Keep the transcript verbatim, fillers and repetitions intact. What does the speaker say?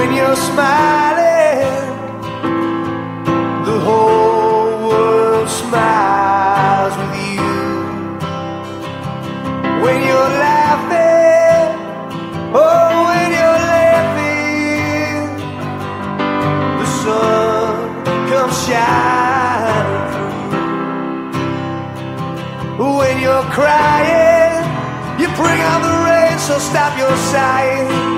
When you're smiling, the whole world smiles with you. When you're laughing, oh, when you're laughing, the sun comes shining through. When you're crying, you bring on the rain, so stop your sighing.